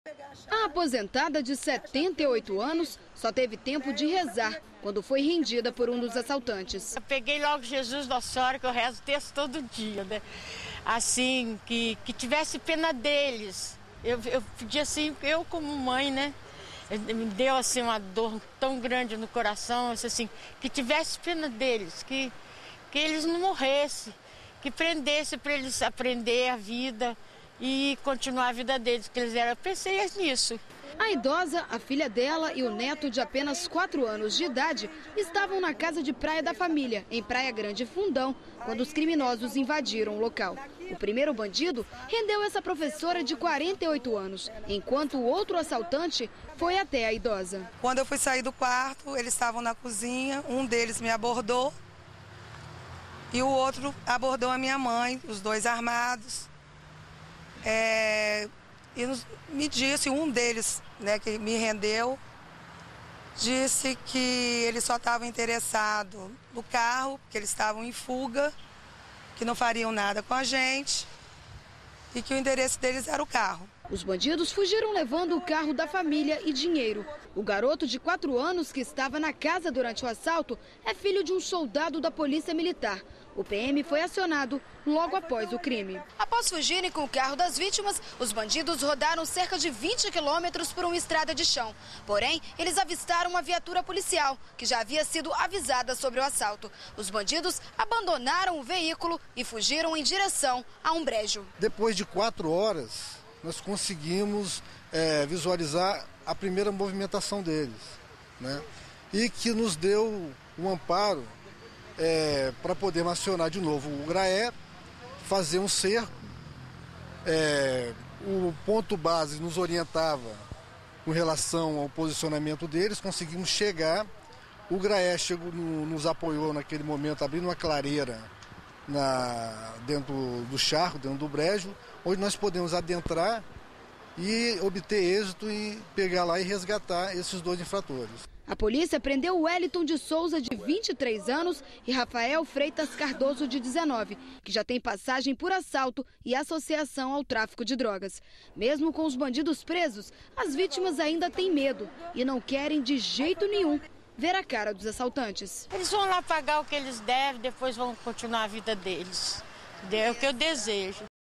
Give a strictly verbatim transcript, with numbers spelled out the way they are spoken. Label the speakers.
Speaker 1: A aposentada de setenta e oito anos só teve tempo de rezar quando foi rendida por um dos assaltantes.
Speaker 2: Eu peguei logo Jesus Nossa Senhora, que eu rezo o texto todo dia, né? Assim, que, que tivesse pena deles. Eu, eu pedi assim, eu como mãe, né? Me deu assim uma dor tão grande no coração, assim, que tivesse pena deles, que, que eles não morressem, que prendesse para eles aprender a vida e continuar a vida deles, que eles eram. Eu pensei nisso.
Speaker 1: A idosa, a filha dela e o neto de apenas quatro anos de idade estavam na casa de praia da família, em Praia Grande Fundão, quando os criminosos invadiram o local. O primeiro bandido rendeu essa professora de quarenta e oito anos, enquanto o outro assaltante foi até a idosa.
Speaker 3: Quando eu fui sair do quarto, eles estavam na cozinha, um deles me abordou e o outro abordou a minha mãe, os dois armados. É, e nos, me disse, um deles, né, que me rendeu, disse que ele só estava interessado no carro, que eles estavam em fuga, que não fariam nada com a gente e que o interesse deles era o carro.
Speaker 1: Os bandidos fugiram levando o carro da família e dinheiro. O garoto de quatro anos que estava na casa durante o assalto é filho de um soldado da Polícia Militar. O P M foi acionado logo após o crime. Após fugirem com o carro das vítimas, os bandidos rodaram cerca de vinte quilômetros por uma estrada de chão. Porém, eles avistaram uma viatura policial, que já havia sido avisada sobre o assalto. Os bandidos abandonaram o veículo e fugiram em direção a um brejo.
Speaker 4: Depois de quatro horas, nós conseguimos é, visualizar a primeira movimentação deles, né? E que nos deu um amparo É, para poder acionar de novo o GRAE, fazer um cerco. É, o ponto base nos orientava com relação ao posicionamento deles, conseguimos chegar. O GRAE chegou, no, nos apoiou naquele momento, abrindo uma clareira na, dentro do charco, dentro do brejo, onde nós podemos adentrar e obter êxito em pegar lá e resgatar esses dois infratores.
Speaker 1: A polícia prendeu Wellington de Souza, de vinte e três anos, e Rafael Freitas Cardoso, de dezenove, que já tem passagem por assalto e associação ao tráfico de drogas. Mesmo com os bandidos presos, as vítimas ainda têm medo e não querem de jeito nenhum ver a cara dos assaltantes.
Speaker 2: Eles vão lá pagar o que eles devem, depois vão continuar a vida deles. É o que eu desejo.